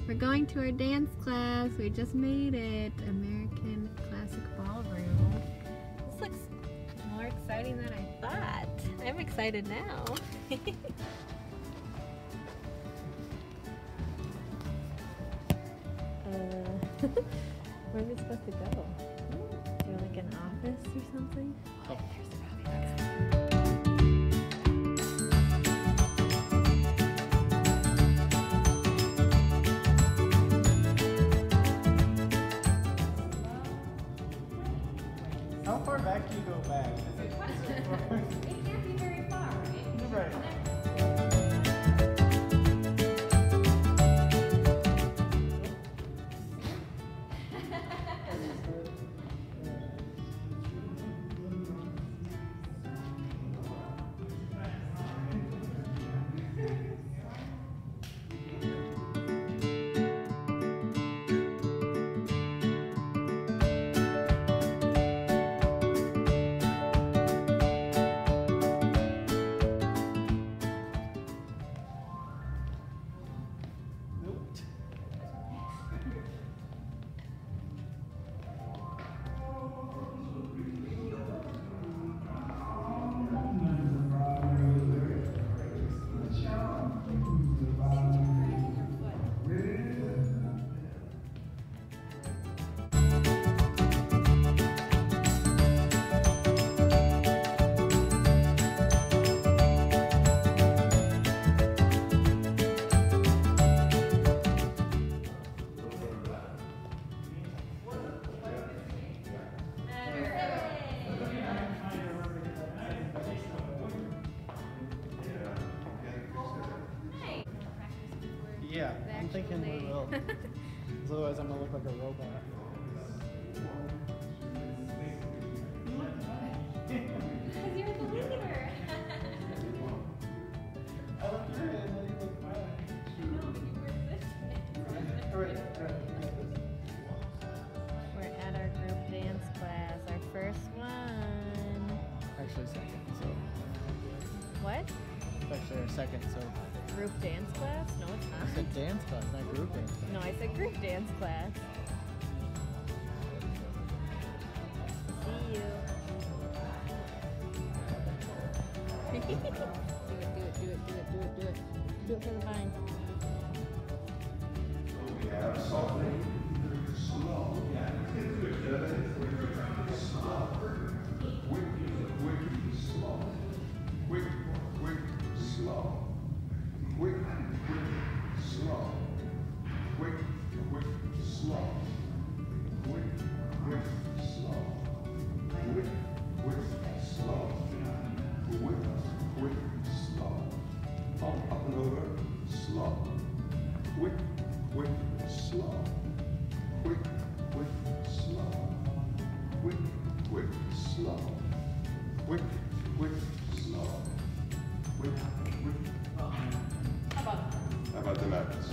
We're going to our dance class. We just made it. American Classic Ballroom. This looks more exciting than I thought. I'm excited now. Where are we supposed to go? Is there like an office or something? Oh, here's the office. How far back do you go back? Good question. It can't be very far, right? Right. Yeah, I'm thinking we will. 'Cause otherwise I'm gonna look like a robot. Because you're the leader. I look good and then you look fine. We're at our group dance class, our first one. Actually second, so. What? Actually our second, so. Group dance class? No, it's I not. said dance class, not group dance class. No, I said group dance class. See you. do it, do it, do it, do it, do it, do it. Do it for the vine. How about the Mavericks?